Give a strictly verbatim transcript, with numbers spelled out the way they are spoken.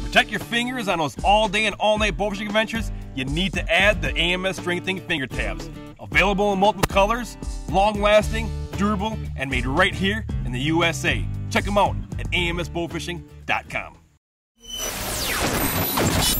protect your fingers on those all-day and all-night bowfishing adventures, you need to add the A M S Strengthening Finger Tabs. Available in multiple colors, long-lasting, durable, and made right here in the U S A. Check them out at A M S bowfishing dot com.